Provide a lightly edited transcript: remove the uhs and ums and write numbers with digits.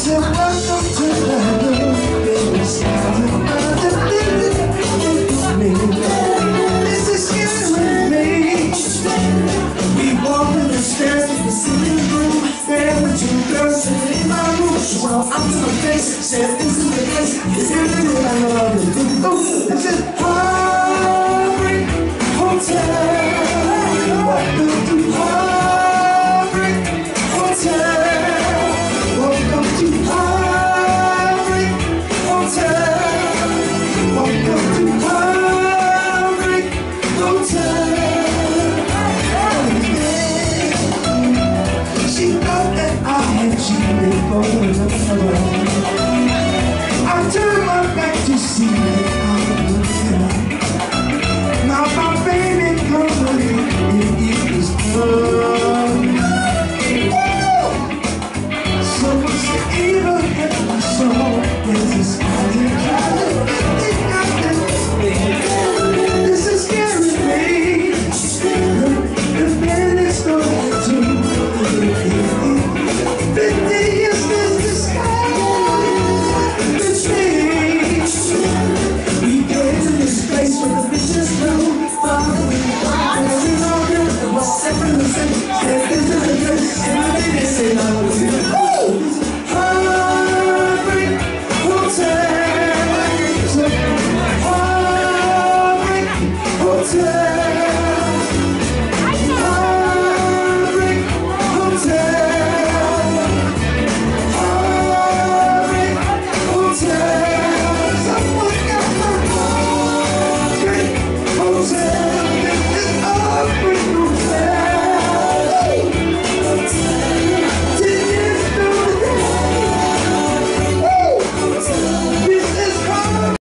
said, welcome to the room. This is scaring me. We walk in the stairs to the sitting room. There were two girls sitting in my room. She went up to my face, said, this is the place. This is the place I love you. This is Heartbreak Hotel. Welcome to Heartbreak Hotel. Welcome to Heartbreak Hotel. Welcome to Heartbreak Hotel. She thought that I had cheated for another. I turned my back to see that I was there. Now my baby comes with me, and it is love. So what's the evil in my soul? There's this other kind of thing. This is scaring me. The man is going to 50 years since this happened. We came to this place where the bitches know. Heartbreak Hotel. Heartbreak Hotel.